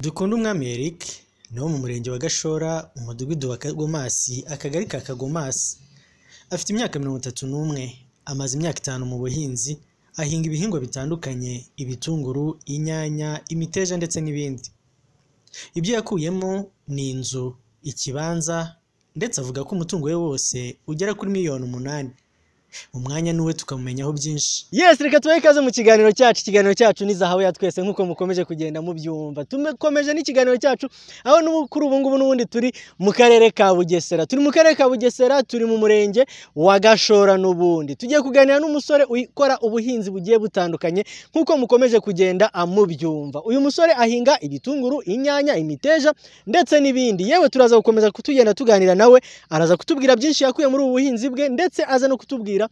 Dukunda umwami Eric ni wo mu murenge wa Gashora umudugudu wa Kagomasi akagari ka Kagomasi. Afite imyaka 31, amaze imyaka 5 mu buhinzi, ahinga ibihingwa bitandukanye, ibitunguru, inyanya, imiteja ndetse n'ibindi. Ibyo yakuyemo ni inzu, ikibanza ndetse avuga ko umutungo we wose ugera kuri miliyoni 8. Mu mwanya nuwe tukamumenyaho byinshi. Yes, reka tubahe ikaze mu kiganiro cyacu. Ikiganiro cyacu ni Zahabu ya twese nkuko mukomeje kugenda mubyumva. Tumekomeje n'ikiganiro cyacu aho n'ukuri ubu ngubu n'ubundi turi mu karere ka Bugesera. Turi mu karere ka Bugesera, turi mu murenge wa Gashora n'ubundi. Tugiye kuganira n'umusore ukora ubuhinzi bugiye butandukanye nkuko mukomeje kugenda amubyumva. Uyu musore ahinga ibitunguru, inyanya, imiteja ndetse n'ibindi. Yewe turaza gukomeza kutugenda tuganira nawe, araza kutubwira byinshi yakuye muri ubu buhinzi bwe ndetse aza no kutubwira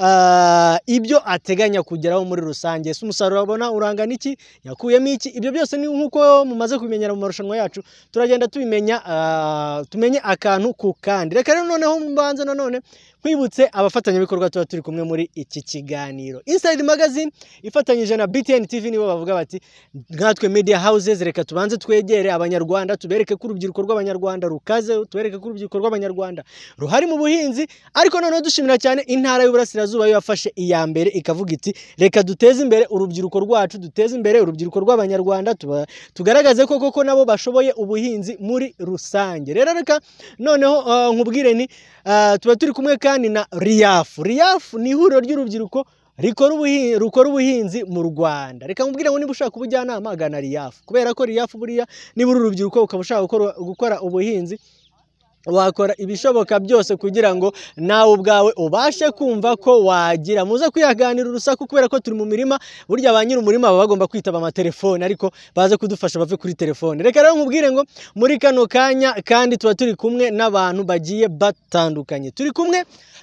ibyo ateganya kugeraho muri rusange. Ese umusaruro abona urangana iki, yakuyemo iki? Ibyo byose ni nkuko mumaze kubimenyera mu marushanwa yacu, turagenda tubimenya tumenye akantu ku kandi. Reka rero noneho mbanze none kwibutse abafatanyabikorwa tuba turi kumwe muri iki kiganiro. Inside Magazine ifatanyije na BTN TV nibo bavuga bati nkatwe media houses reka tubanze twegere abanyarwanda, tubereke ko urubyiruko rw'abanyarwanda rukaze, tubereke ko urubyiruko rw'abanyarwanda ruhari mu buhinzi. Ariko noneho dushimira cyane intara y'Uburasirazuba yafashe iya mbere ikavuga iti reka duteze imbere urubyiruko rwacu, duteze imbere urubyiruko rw'abanyarwanda, tugaragaze ko koko nabo bashoboye ubuhinzi muri rusange. Rero reka noneho nkubwire ni tuba turi kumwe kandi na RIAF. RIAF ni ihuriro ry'urubyiruko rukora ubuhinzi mu Rwanda. Reka nkubwire ngo niba ushaka ubujyanama agana RIAF, kubera ko RIAF buriya niba uri urubyiruko ukaba ushaka gukora ubuhinzi, wakora ibishoboka byose kugira ngo nawe ubwawe ubashe kumva ko wagira. Muze kwihaganira urusaku kubera ko turi mu mirima, burya ba nyiri umurima baba bagomba kwitaba amatelefone, ariko baze kudufasha bave kuri telefone. Reka rero nkubwire ngo muri kano kanya kandi tuba turi kumwe n'abantu bagiye batandukanye. Turi kumwe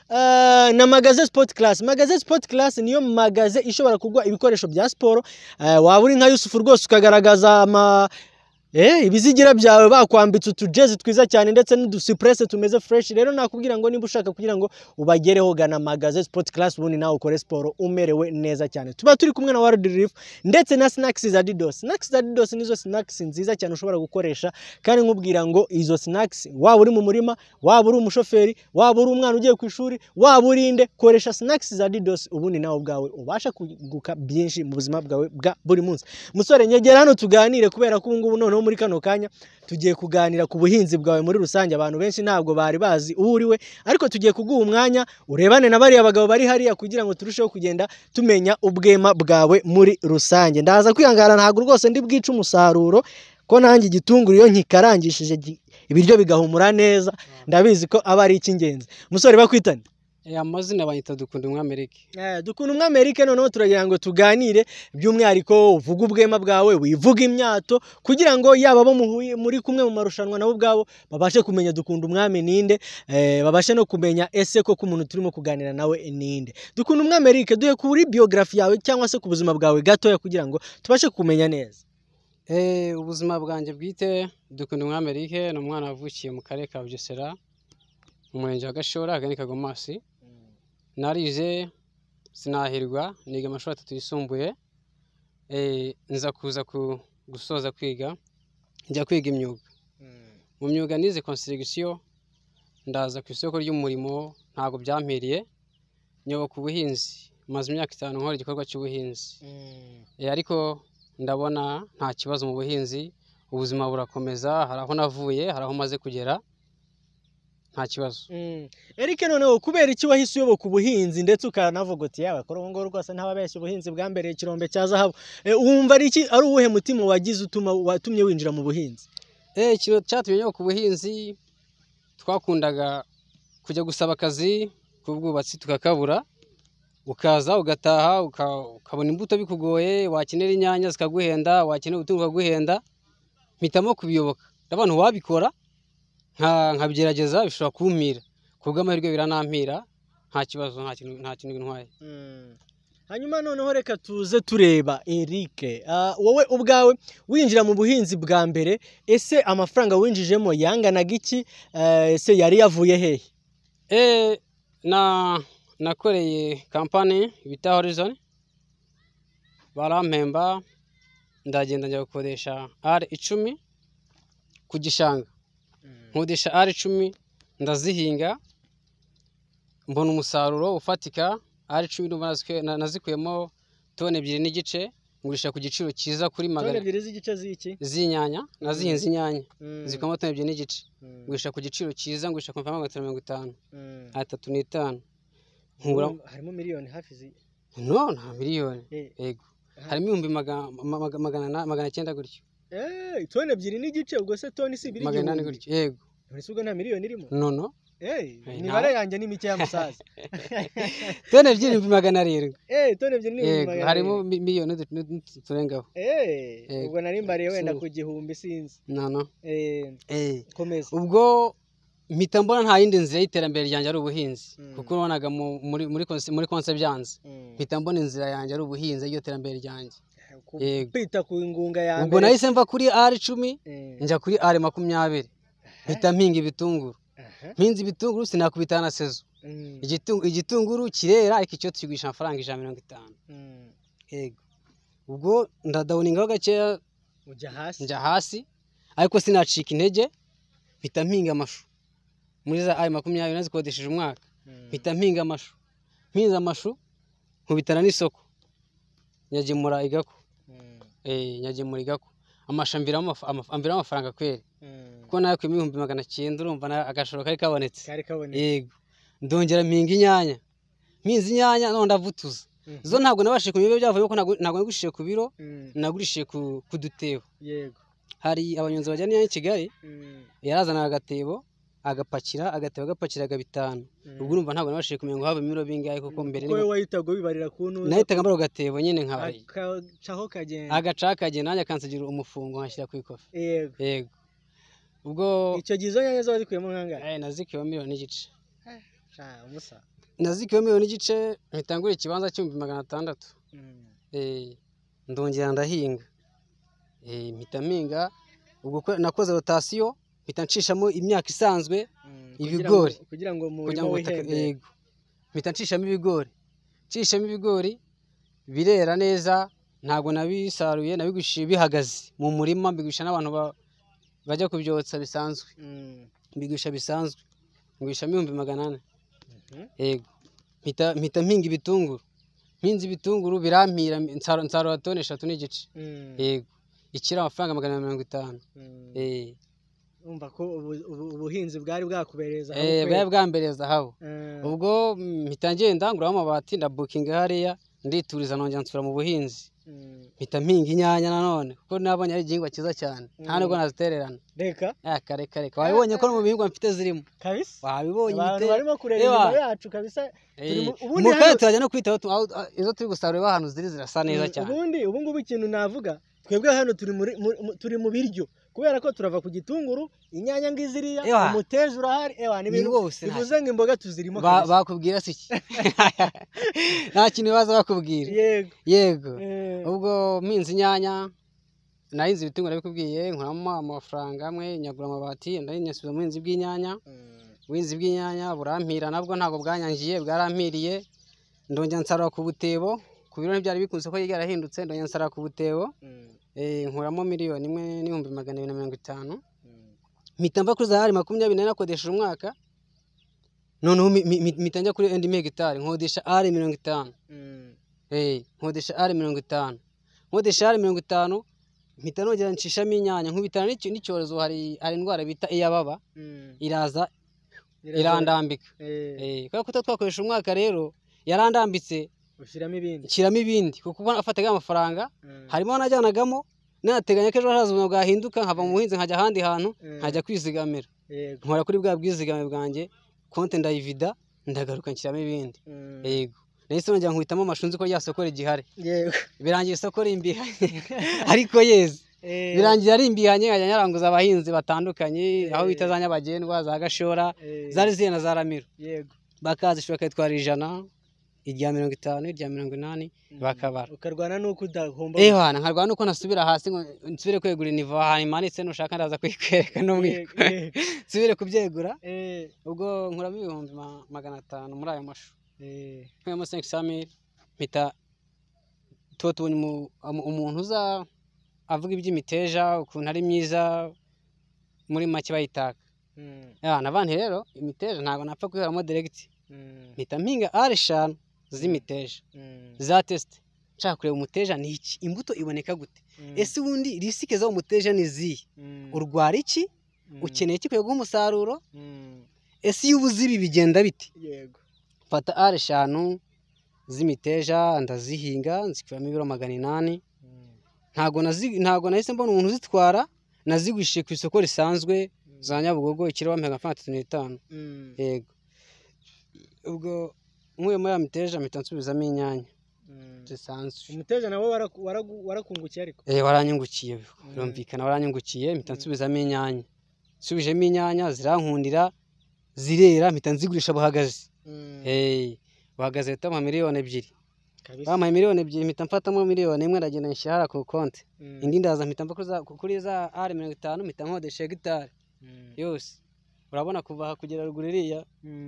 na Magaze Sport Class. Magaze Sport Class niyo magaze ishobora kugwa ibikoresho bya siporo. Waba uri nka Yusufu rwose ukagaragaza ibizigira byawe bakwambitse utujezi twiza cyane ndetse n'udusipresse tumeze fresh. Rero nakubwira ngo niba ushaka kugira ngo ubagereho gana Magaze Sport Class ubundi nawe ukore siporo umerewe neza cyane. Tuba turi kumwe na World Relief ndetse na Snacks za Didos. Snacks za Didos nizo snacks nziza cyane ushobora gukoresha, kandi nkubwira ngo izo snacks waba uri mu murima, waba uri umushoferi, waba uri umwana ugiye ku ishuri, waba urinde, koresha snacks za Didos ubundi nawe ubwawe ubasha kuguka byinshi mu buzima bwawe bwa buri munsi. Musore nyegera hano tuganire, kubera ko ubu ngubu noneho muri kano kanya tugiye kuganira ku buhinzi bwawe muri rusange. Abantu benshi ntabwo bari bazi uwo uriwe, ariko tugiye kuguha umwanya urebane na bariya bagabo bari hariya kugira ngo turusheho kugenda tumenya ubwema bwawe muri rusange. Ndaza kwihangana, ntabwo rwose ndi bwice umusaruro, ko nanjye igitunguru iyo nkikarangishije ibiryo bigahumura neza, ndabizi ko aba ari icy'ingenzi. Musore bakwitane? Amazina banyita Dukunda umwami Eric. Dukunda umwami Eric, noneho turagira ngo tuganire by'umwihariko uvuga ubwema bwawe, wivuga imyato, kugira ngo yaba bo muri kumwe mu marushanwa nabo ubwabo babashe kumenya Dukunda umwami ninde, babashe no kumenya ese ko umuntu turimo kuganira nawe ninde. Dukunda umwami Eric, duhe kuri biography yawe cyangwa se ku buzima bwawe gatoya kugira ngo tubashe kumenya neza. Ubuzima bwanjye bwite, Dukunda umwami Eric ni umwana wavukiye mu karere ka Bugesera mu murenge wa Gashora akagari ka Kagomasi. Narize sinahirwa, niga amashuri 3 yisumbuye, nza kuza gusoza kwiga, njya kwiga imyuga. Mu myuga nize construction, ndaza ku isoko ry'umurimo, ntago byampiriye, nyoboka ubuhinzi, maze imyaka 5 nkora igikorwa cy'ubuhinzi. Ariko ndabona nta kibazo mu buhinzi, ubuzima burakomeza, haraho navuye, haraho maze kugera, nta kibazo. Eric, noneho kubera iki wahise uyoboka ubuhinzi ndetse ukanavuga uti yawe kora ngo rwose ntababeshye ubuhinzi bwambereye ikirombe cya zahabu? Wumva ari iki, ari uwuhe mutima wagize watumye winjira mu buhinzi? Ikintu cyatumye nyoboka ubuhinzi, twakundaga kujya gusaba akazi k'ubwubatsi tukakabura, ukaza ugataha ukabona imbuto bikugoye, wakenera inyanya zikaguhenda, wakenera ubutunguru bukaguhenda, mpitamo kubiyoboka. Abantu wabikora nkabigerageza bishobora kumpira, kubw'amahirwe biranampira, nta kibazo, nta kintu bintwaye. Hanyuma noneho reka tuze tureba Eric, wowe ubwawe winjira mu buhinzi bwa mbere, ese amafaranga winjijemo yanganaga iki, ese yari yavuye hehe? Nakoreye kampani bita Horizon, barampemba ndagenda njya gukodesha ari 10 ku gishanga, nkodesha ari 10 ndazihinga, mbona umusaruro ufatika. Ari 10 nazikuyemo tone 2 n'igice, ngurisha ku giciro cyiza kuri magana. Tone 2 z'igice z'iki? Z'inyanya, nazihinze inyanya zikamo tone 2 n'igice, ngurisha ku giciro cyiza, ngurisha ku mafaranga 50 3 5. Harimo miliyoni hafi no nta miliyoni, yego harimo 900 gutyo. Tone 2 n'igice, ubwo se tone si 800 gutyo, yego. None ubwo nta miliyoni irimo? No imibare yanjye ni mike ya musaza. Tone 2,700. Tone 2,700 harimo miliyoni turengaho. Ubwo nari mbariye wenda ku gihumbi sinzi. No komeza. Ubwo mpita mbona nta yindi nzira y'iterambere ryanjye ari ubuhinzi, kuko ubonaga muri konse byanze. Mpita mbona inzira yanjye ari ubuhinzi, iyo terambere ryanjye. Kwita ku ngunga yanjye. Ubwo nahise mva kuri ari 10 njya kuri ari 20. Mpita mpinga ibitunguru. Mpinze ibitunguru sinakubitana sezo. Igitunguru kirera, ariko icyo tuyigurisha amafaranga 150. Yego. Ubwo ndadawuningaho gakeya njya hasi, ariko sinacika intege. Mpita mpinga amashu muri za ari 20 nazikodesheje umwaka. Mpita mpinga amashu, mpinze amashu nkubitana n'isoko, nyagemura igako. Nyagemura igako amashambira amafaranga kweri, kuko nayo ku 900 urumva agashoro kari kabonetse. Yego. Ndongera mpinga inyanya, mpinze inyanya none ndavutuza. Zo ntabwo nabashije kunywa byavuye, kuko ntabwo nagurishije ku biro, nagurishije ku dutebo. Yego. Hari abanyonzi bajyana inyanya i Kigali, yarazana agatebo agapakira, agatebo agapakiraga 5. Ubwo urumva ntabwo nabashije kumenya ngo habe imiro bingahe, kuko mbere ni wowe wahitaga bibarira kuntu. Nahitaga mbaro gatebo nyine nkabari. Agacaho kagenda. Agacaho kagenda, nanjye akansigira umufungo nkashyira ku ikofi. Yego. Ubwo icyo gizo nyanya zo wazikuyemo nkangara? Nazikuyeho 1 miliyoni n'igice. Umusa. Nazikuyeho 1 miliyoni n'igice, mpitangura ikibanza cy'600. Ndongera ndahinga. Mpita mpinga, ubwo nakoze rotation, mpita nshishamo imyaka isanzwe, ibigori kugira ngo umurimo wihembe. Yego. Mpita nshishamo ibigori. Nshishamo ibigori birera neza, ntabwo nabisaruye, nabigushiye bihagaze mu murima, mbigurisha n'abantu bajya kubyotsa bisanzwe. Mbigurisha bisanzwe, ngurishamo 800. Yego. Mpita mpinga ibitunguru. Mpinze ibitunguru birampira, nsarura tone 3 n'igice. Yego. Ikira amafaranga 150. Umva ko ubuhinzi bwari bwakubereza aho. Bwari bwambereza zahabu. Ubwo mpita ngenda nguraho amabati, ndabukinga hariya, ndituriza nongera nsubira mu buhinzi. Mpita mpinga inyanya nanone, kuko nabonye ari igihingwa cyiza cyane, nta nubwo nazitererana. Reka reka wabibonye ko no mu bihingwa mfite zirimo kabisa. Wabibonye abantu barimo kureba inyuma yacu kabisa. Ubundi hano turajya no kwitaho izo turi gusarura ahantu zirasa neza cyane. Ubu ngubu ikintu navuga, twebwe hano turi mu biryo, kubera ko turava ku gitunguru, inyanya ngiziriya, umuteje urahari, n'ibintu bivuze ngo imboga tuzirimo kabisa. Bakubwira se iki? Nta kintu baza bakubwira. Yego. Ubwo mpinze inyanya, nahinze ibitunguru nabikubwiye, nkuramo amafaranga amwe, nyagura amabati, ndanyasubiza mu buhinzi bw'inyanya. Ubuhinzi bw'inyanya burampira, nabwo ntabwo bwanyangiye, bwarampiriye. Ndongera nsarura ku butebo, ku biro ntibyari bikunze ko yarahindutse, ndongera nsarura ku butebo. Nkuramo 1,250,000. Mpita mva kuri za ari 20 nakodesheje umwaka, noneho mpita njya kuri endi hegitari, nkodesha ari 50. Nkodesha ari 50. Nkodesha ari 50, mpita nongera nshishamo inyanya, nkubitana n'icyorezo. Hari indwara bita iyababa, iraza irandambika. Kubera ko twakoresha umwaka rero yarandambitse, ushyiramo ibindi, kuko afataga amafaranga, harimo najyanagamo, nateganya ko ejo hazaza ubuzima bwahinduka, nkava mu buhinzi nkajya ahandi hantu, nkajya kwizigamira. Nkora kuri bwa bwizigame bwanjye, konti ndayivida, ndagaruka nshyiramo ibindi. Yego. Nahise nongera nkubitamo amashu, nzi ko rya soko rigihari. Birangiye isoko rimbihanye, ariko yeze. Birangiye ari imbihanye, nkajya nyaranguza abahinzi batandukanye, aho bita za Nyabagendwa, za Gashora, zari zihe na za Ramiro. Bakazishura bakayitwara 100, irya 50, irya 80, bakabara. Ukarwana nuko udahomba. Nkarwana nuko nasubira hasi ngo nsubire kwegura inivo ahantu imanitse, nushaka ndaza kwikwereka n'umwiko. Nsubire kubyegura. Ubwo nkuramo 500 muri ayo mashu. Nkuyemo 500,000, mpita tubonye umuntu uza avuga iby'imiteja ukuntu ari myiza muri make bayitaka. N'abandi rero imiteja ntabwo napfa kwiharamo direct, mpita mpinga R5 z'imiteja za test, nshaka kureba umuteja ni iki, imbuto iboneka gute, ese ubundi risike zo umuteja ni zihe, urwara iki, ukeneye iki kugira umusaruro, ese iyo ubuze ibi bigenda bite. Yego. Mfata R5 z'imiteja ndazihinga nzikuramo ibiro 800. Ntago nahise mbona umuntu uzitwara, nazigwishije ku isoko risanzwe za Nyabugogo ikiro wampa 35. Yego. Ubwo mwe muri amiteja mpita nsubizamo inyanya zisanzwe. Umuteja nawe warakungukiye ariko? Waranyungukiye, birumvikana waranyungukiye, mpita nsubizamo inyanya. Nsubijemo inyanya zirankundira, zirera, mpita nzigurisha buhagaze. Buhagaze tama miliyoni 2. Bama miliyoni 2 mpita mfatamo miliyoni 1 ndagenda nshyira ku konti. Indi ndaza mpita mva kuri za R50 mpita nkodesha hegitari yose. Urabona kuva kugera ruguru iriya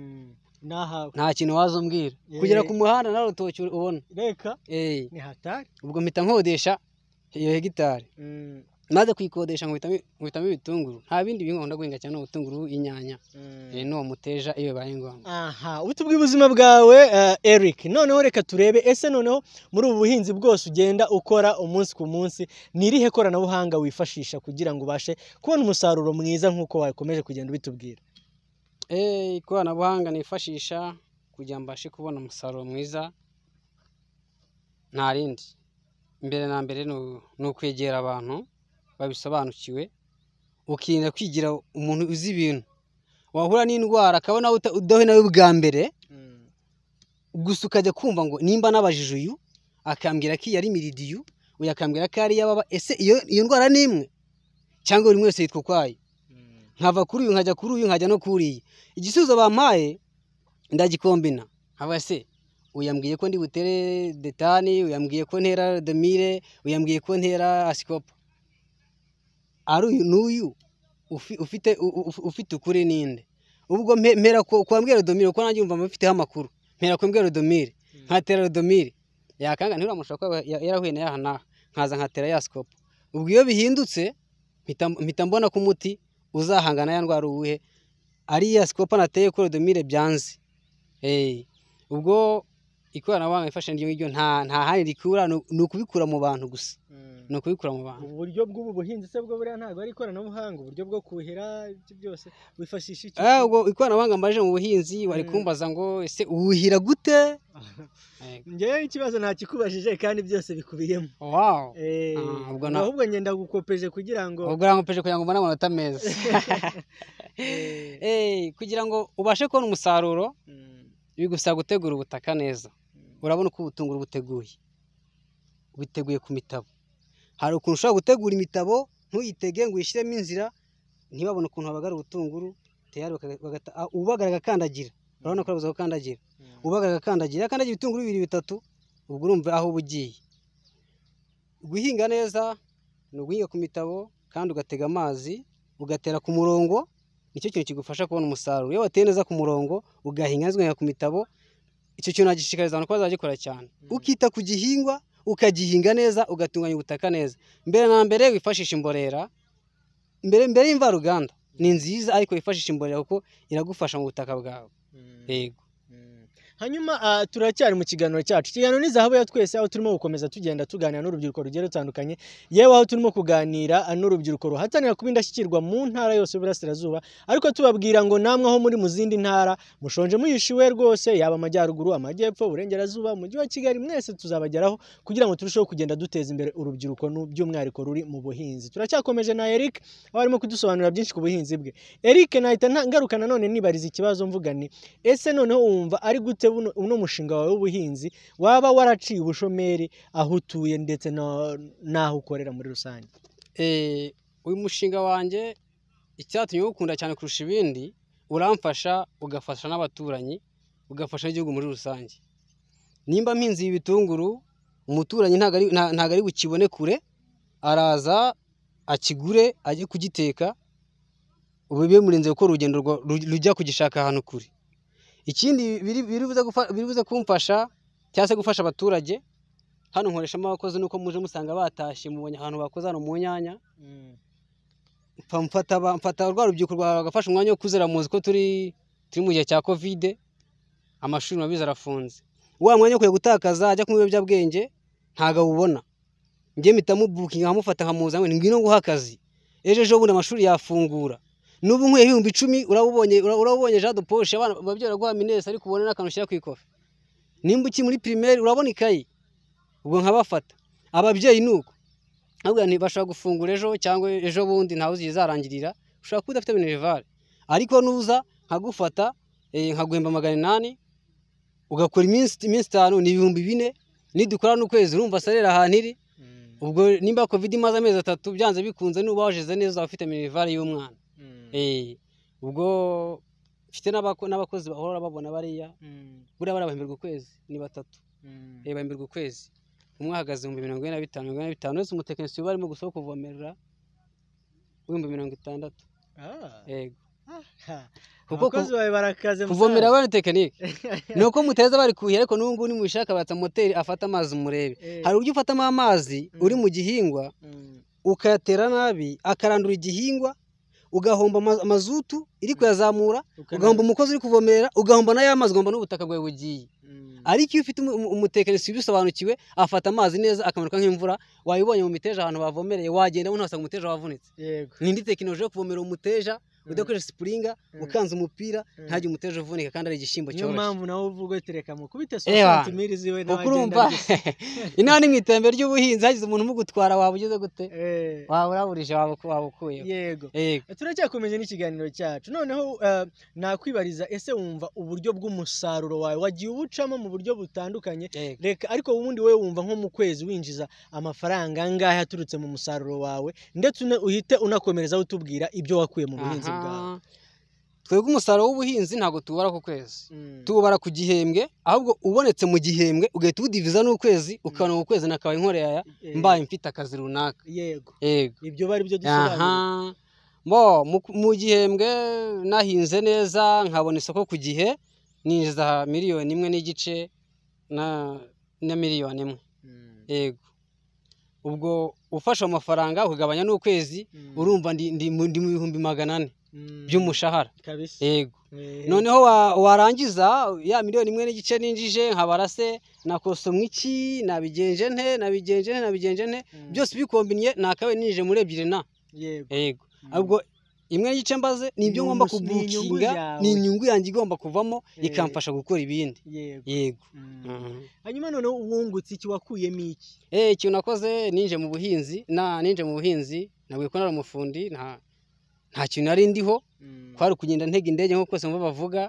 nta kintu wazombwira, kugera ku muhanda na rutoki ubona. Reka ni hatari. Ubwo mpita nkodesha iyo hegitari. Maze kuyikodesha nkubitamo ibitunguru, nta bindi bihingwa ndaguhinga cyane ubutunguru, inyanya n'uwo muteja iyo bibaye ngombwa. Ubutubwi ubuzima bwawe Eric, noneho reka turebe ese noneho muri ubu buhinzi bwose ugenda ukora umunsi ku munsi ni irihe koranabuhanga wifashisha kugira ngo ubashe kubona umusaruro mwiza nk'uko wakomeje kugenda ubitubwira? Ikoranabuhanga nifashisha kugira mbashe kubona umusaruro mwiza nta rindi, mbere na mbere ni ukwegera abantu babisobanukiwe, ukirinda kwigira umuntu uzi ibintu, wahura n'indwara akabona udahuye nawe bwa mbere, gusa ukajya kumva ngo nimba nabajije uyu akambwira ko iyi ari miridiyu, uyu akambwira ko ari yababa, ese iyo ndwara ni imwe cyangwa buri wese yitwa ukwayo. Nkava kuri uyu nkajya kuri uyu nkajya no kuriya, igisubizo bampaye ndagikombina. Haba se uyambwiye ko ndi butere detani, uyambwiye ko ntera demire, uyambwiye ko ntera asikopa, ari uyu n'uyu ufite ukuri ninde? Ubwo mpera kwambwira domire uko nanjye umva mfiteho amakuru, mpera kwambwira domire nkatera domire yakanga ntiramushaka ko yarahuye na yahana, nkaza nkatera ya sikopa. Ubwo iyo bihindutse mpita mbona ko umuti uzahangana ya ndwara uwuhe ari ya sikopa nateye kuri domire byanze. Ubwo ikoranabuhanga ifashe ngibyo nta handi rikura, ni ukubikura mu bantu gusa, ni ukubikura mu bantu. Uburyo bw'ubu buhinzi se bwo buriya ntabwo ari ikoranabuhanga, uburyo bwo kuhira byose wifashisha iki? Ubwo ikoranabuhanga mbaje mu buhinzi wari kumbaza ngo ese uwuhira gute? Ngewe ikibazo ntakikubajije kandi byose bikubiyemo. Ahubwo ngenda gukopeje kugira ngo mbone amanota meza. Kugira ngo ubashe kubona umusaruro bigusaba gutegura ubutaka neza. Urabona uko ubutunguru biteguye ku mitabo. Hari ukuntu ushobora gutegura imitabo ntuyitege ngo uyishyiremo inzira, ntibabone ukuntu babagara ubutunguru, tayari ubagara agakandagira. Urabona ko arabuza gukandagira, ubagara agakandagira ibitunguru 2 3, ubwo urumva aho ubugiye. Guhinga neza ni uguhinga ku mitabo kandi ugatega amazi, ugatera ku murongo, nicyo kintu kigufasha kubona umusaruro. Iyo wateye neza ku murongo ugahinga neza ku mitabo, icyo kintu nagishikariza abantu ko bazagikora cyane. Ukita ku gihingwa ukagihinga neza, ugatunganya ubutaka neza. Mbere na mbere wifashisha imborera, mbere y'imvaruganda ni nziza, ariko wifashisha imborera kuko iragufasha mu butaka bwawe. Yego. Hanyuma turacyari mu kiganiro cyacu. Ikiganiro ni Zahabu ya twese, aho turimo gukomeza tugenda tuganira n'urubyiruko rugiye rutandukanye, yewe aho turimo kuganira n'urubyiruko ruhatanira kuba indashyikirwa mu ntara yose y'Uburasirazuba, ariko tubabwira ngo namwe aho muri mu zindi ntara mushonje muyishiwe rwose, yaba amajyaruguru, amajyepfo, uburengerazuba, umujyi wa Kigali, mwese tuzabageraho kugira ngo turusheho kugenda duteza imbere urubyiruko by'umwihariko ruri mu buhinzi. Turacyakomeje na Eric aho arimo kudusobanurira byinshi ku buhinzi bwe. Eric, nahita ngaruka nanone nibariza ikibazo mvuga ni ese noneho wumva ari gute uno mushinga wawe w'ubuhinzi waba waraciye ubushomeri aho utuye ndetse n'aho ukorera muri rusange? Uyu mushinga wanjye icyatumye ukunda cyane kurusha ibindi, uramfasha ugafasha n'abaturanyi, ugafasha n'igihugu muri rusange. Nimba mpinzi ibitunguru, umuturanyi ntago ari bukibone kure, araza akigure ajye kugiteka, ubu bimurinze gukora urugendo rujya kugishaka ahantu kure. Ikindi biri buze kumfasha cyangwa se gufasha abaturage, hano nkoreshamo abakozi nuko muje musanga batashye mubonye ahantu bakoze hano mu nyanya mfata rwa rubyiruko rwagafasha umwanya wo kuzera muzi ko turi mu gihe cya covid amashuri mabiza arafunze wa mwanya ukwiye gutakaza ajya ku biyobyabwenge ntago ubona njye mpita mubukinga nkamufata nkamuza ngo ngwino nguha akazi ejo bundi amashuri yafungura n'ubu nkwiye 10,000 urabonye Jean de Poche abana babyera guha minesi ariko ubone n'akantu ushyira ku ikofi nimba uki muri primaire urabona ikayi ubwo nkabafata ababyeyi nuko ahubwo ntibashaka gufungura ejo cyangwa ejo bundi ntawe uzizarangirira ushaka kuba udafite minerval ariko nuza nkagufata nkaguhemba 800 ugakora iminsi 5 ni 4,000 nidukora n'ukwezi urumva salera ahantu iri ubwo nimba covid imaze amezi 3 byanze bikunze nuba wajeze neza ufite minerval y'umwana ubwo mfite n'abakozi bahora babona bariya buriya barabahemberwa ukwezi ni 3 bahemberwa ukwezi umwe ahagaze 45,000 wese umutekinisiye barimo gusaba kuvomerera 60,000 yego kuko abakozi bawe barakaze kuvomera bane tekinike nuko muteza bari kuhira ariko n'ubungu ni mushaka batsa moteri afata amazi murebe hari uburyo ufatamo amazi uri mu gihingwa ukayatera nabi akarandura igihingwa ugahomba amazutu iri kuyazamura ugahomba umukozi uri kuvomerera ugahomba na ya mazi ugahomba n'ubutaka bwawe bugiye ariko iyo ufite umutekinisiye ubisobanukiwe afata amazi neza akamanuka nk'imvura wayibonye mu miteja ahantu bavomereye wagenda unasanga umuteja wavunitse nindi tekinoloji yo kuvomera umuteja udakoresha springa ukanza umupira ntaje umuteje uvunika kandi ari igishimbo cyoroshye niyo mpamvu nawe uvuga tereka mu kubita 60 mili ziwe n'abagenda inani mwitembere ry'ubuhinzi hagize umuntu mugutwara wabugize gute waburaburije wabukuye yego turacyakomeje n'ikiganiro cyacu noneho nakwibariza ese wumva uburyo bw'umusaruro wawe wagiye ubucamo mu buryo butandukanye reka ariko ubundi we wumva nko mu kwezi winjiza amafaranga angahe aturutse mu musaruro wawe ndetse uhite unakomereza utubwira ibyo wakuye mu buhinzi twebwe umusaruro w'ubuhinzi ntago tubara ku kwezi tubara ku gihembwe ahubwo ubonetse mu gihembwe ugahita udiviza n'ukwezi ukabona mu kwezi nakabaye nkoreye mbaye mfite akazi runaka yego ibyo bari byo dusobanura mu gihembwe nahinze neza nkabona isoko ku gihe ninjiza 1,5 na 1,000,000 yego ubwo ufasha amafaranga ukagabanya n'ukwezi urumva ndi mu 400,000 by'umushahara yego noneho warangiza ya 1,500,000 ninjije nkabarase nakosomwe iki nabigenje nte byose bikombinye nakabe ninjije muri 2 yego ahubwo 1,500,000 mbaze nibyo ngomba kubukinga ni inyungu yanjye igomba kuvamo ikamfasha gukora ibindi yego hanyuma none uwungutse iki wakuyemo iki ikintu nakoze ninje mu buhinzi nabwiye ko nari umufundi nta kintu nari ndiho kwari kugenda ntega indege nko kose mva bavuga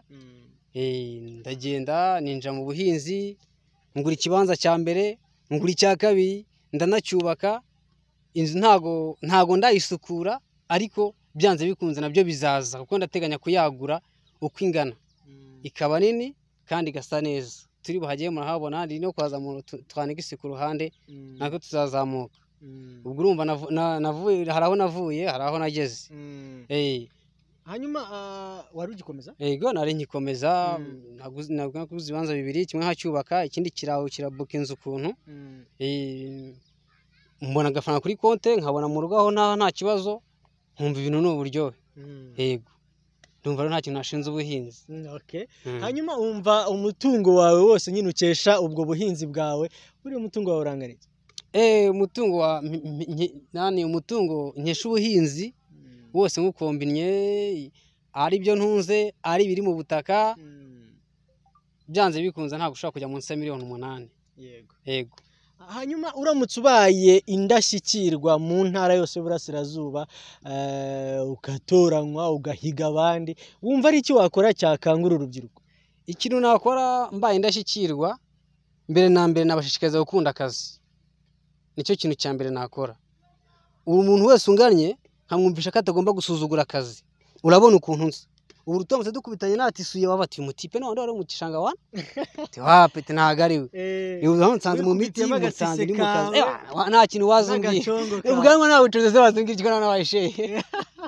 ndagenda ninja mu buhinzi ngura ikibanza cya mbere ngura icya kabiri ndanacyubaka inzu ntago ndayisukura ariko byanze bikunze nabyo bizaza kuko ndateganya kuyagura uko ingana ikaba nini kandi gasa neza turi buhagiye murahabona ndi no kwazamura twanigise ku ruhande nako tuzazamuka ubwo urumva navuye haraho navuye haraho nageze hanyuma wari ugikomeza yego nari ngikomeza naguze ibanza 2 kimwe hacyubaka ikindi kirabuka inzu kuntu mbona agafana kuri konte nkabona mu rugo aho nta kibazo nkumva ibintu n'uburyohe yego ndumva nta kintu nashinze ubuhinzi hanyuma umva umutungo wawe wose nyine ukesha ubwo buhinzi bwawe buri umutungo wawe urangaritse umutungo nkesha ubuhinzi wose nk'ukombinye ari byo ntunze ari biri mu butaka byanze bikunze ntabwo ushobora kujya munsi ya 8,000,000 yego hanyuma uramutse ubaye indashyikirwa mu ntara yose y'Uburasirazuba ugatoranywa ugahiga abandi wumva ari iki wakora cyakangura urubyiruko ikintu nakora mbaye indashyikirwa mbere na mbere nabashishikariza gukunda akazi nicyo kintu cya mbere nakora umuntu wese unganye nkamwumvisha ko atagomba gusuzugura akazi urabona ukuntu nzi ubu rutomse dukubitanye natisuye wabati umutipe no wari mu gishanga wana wapete ntagariwe nsanze mu miti musanze ndi mu kazi nta kintu wazumbye ubwanwa nta bucuruzi wazumbye igikona n'abasheye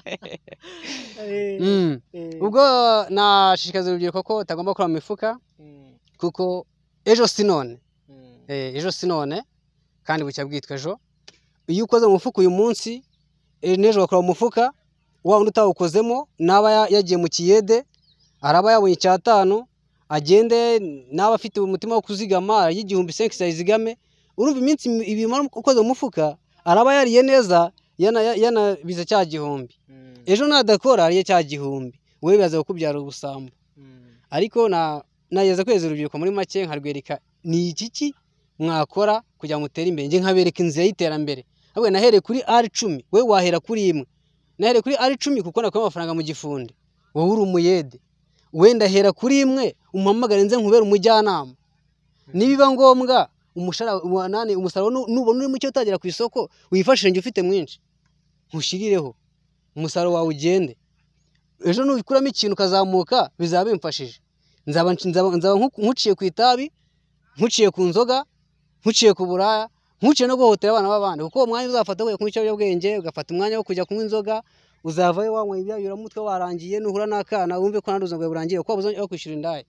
ubwo nashishikaza urubyiruko ko utagomba gukora mu mifuka kuko ejo sinone kandi bucya bwitwa ejo. Iyo ukoze mu mufuka uyu munsi n'ejo ugakora mu mufuka, wa wundi utawukozemo naba yagiye mu kiyede, araba yabonye 5 agende, naba afite umutima wo kuzigama y'igihumbi 5 ayizigame. Urumva iminsi ibimara ukoze mu mufuka araba yariye neza, yanabiza cya gihumbi. Ejo nadakora ariye cya gihumbi, wewe bibaza kukubyara ubusambo. Ariko nageza kweza urubyiruko muri make nkarwereka ni iki mwakora kugira mutere imbere. Nje nkabereka inzira y'iterambere. Ahubwo nahereye kuri R10, we wahera kuri imwe. Nahereye kuri R10 kuko nakuye amafaranga mu gifunde. Wowe uri umuyede. Wenda hera kuri imwe umpamagare nze nkubera umujyanama. Nibiba ngombwa umusaruro nubona uri mucyo utagera ku isoko wifashishe nje ufite mwinshi, nkushirireho umusaruro wawe ugende. Ejo nubikuramo ikintu kazamuka bizaba bimfashije. Nzaba nkuciye ku itabi, nkuciye ku nzoga, nkuciye ku buraya, nkuciye no guhotera abana b'abandi. Kuko umwanya uzafata kuya kunywa ikiyobyabwenge, ugafata umwanya wo kujya kunywa inzoga, uzavayo wanywa ibyayura mutwe warangiye, nuhura n'akana wumve ko nanduza ngo burangiye kuko wabuze kwishyura indaya.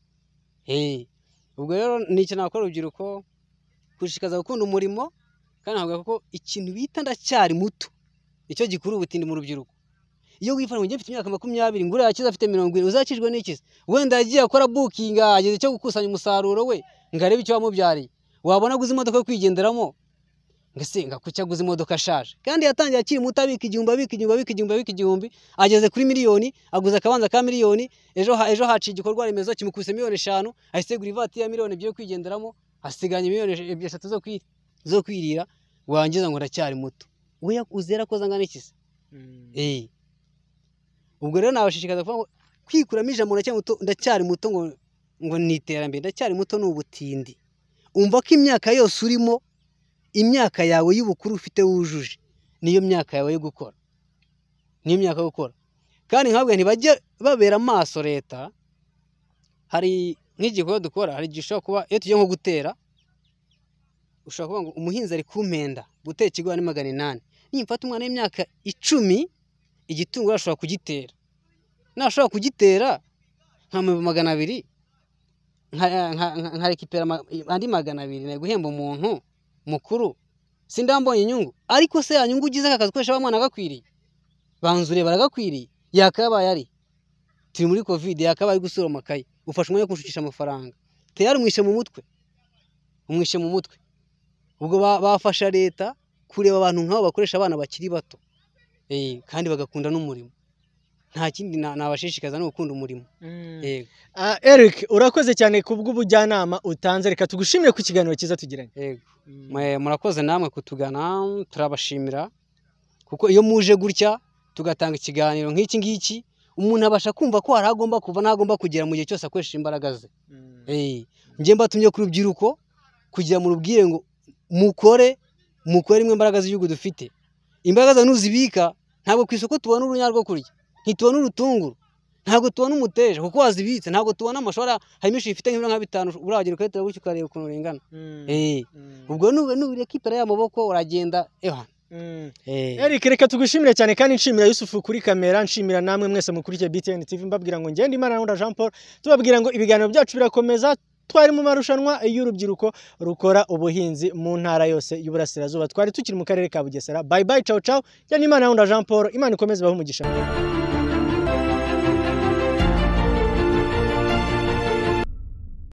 Ubwo rero ni ikintu nakora urubyiruko, kushikaza gukunda umurimo, kandi navuga ko ikintu bita ndacyari muto icyo gikuru ubutindi mu rubyiruko. Iyo wifana ngiye mfite imyaka 20 ngura yakiza afite 40, uzakijwe n'ikizi? Wenda yagiye akora booking, ageze cyo gukusanya umusaruro we ngarebe icyo wamubyariye. Wabona guza imodoka yo kwigenderamo ngese ngakucya guza imodoka ashaje, kandi yatangiye akiri muto abika igihumbi, ageze kuri miliyoni, aguza akabanza ka miliyoni. Ejo haci igikorwa remezo kimukubise miliyoni 5, ahisegura ivati ya miliyoni byo kwigenderamo, asiganye miliyoni 3 zo kwirira. Wangiza ngo ndacyari muto, we uzera koza ngana ikisi? Ubwo rero nabashishikaza kwikuramo ijambo ndacyari muto ngo niterambere. Ndacyari muto n'ubutindi. Umva ko imyaka yose urimo, imyaka yawe y'ubukuru ufite wujuje, niyo myaka yawe yo gukora, niyo myaka yo gukora. Kandi nkabwe ntibajye babera amaso leta. Hari nk'igikorwa dukora, hari gishobora kuba iyo tugiye nko gutera, ushobora kuvuga ngo umuhinzi ari kumpenda gutera ikigori 800. Nimfata umwana w'imyaka 10, igitunguru ashobora kugitera. Nashobora kugitera nka 200, nka rekipera andi 200, naye guhemba umuntu mukuru sindambonye inyungu. Ariko se yanyungu ugize akazi kwesha abamwana gakwiriye, banzure baragakwiriye. Yakabaye ari turi muri covid, yakabaye gusura amakaye, ufasha umwe yo kunshukisha amafaranga, teyari umwishe mu mutwe. Ubwo bafasha leta kureba abantu nk'abo bakoresha abana bakiri bato, kandi bagakunda n'umurimo. Nta kindi nabashishikaza no gukunda umurimo. Eric, urakoze cyane kubw'ubujyanama utanze. Reka tugushimire ku kiganiro cyiza tugiranye. Murakoze namwe kutugana, turabashimira kuko iyo muje gutya tugatanga ikiganiro nk'iki ngiki, umuntu abasha kumva ko haragomba kuva ntagomba kugera mu gihe cyose akoresha imbaraga ze. Ngiye mbatumye ku rubyiruko kugira mu rubwire ngo mukore imwe imbaraga z'igihugu dufite. Imbaraga za nuzibika, ntabwo ku isoko tubona urunya rwo kurya, ntitubona urutunguru, ntabwo tubona umuteja kuko wazibitse, ntabwo tubona amashora hamishi ifite nk'ibiro nka 5 uragenda ukahita gutyo ukareba ukuntu ringana. Ubwo nubireka ipera y'amaboko uragenda Eric, reka tugushimire cyane kandi nshimira Yusufu kuri kamera, nshimira namwe mwese mukurikiye BTN TV, mbabwira ngo ngende Imana na Jean Paul, tubabwira ngo ibiganiro byacu birakomeza. Twari mu marushanwa y'urubyiruko rukora ubuhinzi mu ntara yose y'Uburasirazuba. Twari tukiri mu karere ka Bugesera. Bye bye, ciao ciao. Imana na Jean Paul, Imana ikomeze baho umugisha.